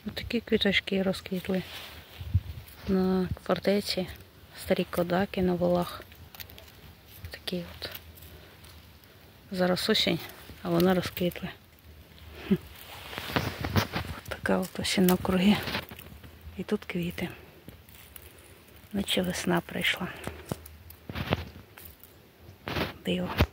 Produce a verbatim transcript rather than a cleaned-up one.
Ось такі квіточки розквітли на фортеці, старі кодаки на волах. Такі от. Зараз осінь, а вони розквітли. Ось така от осінь навкруги. І тут квіти. Наче весна прийшла. Диво.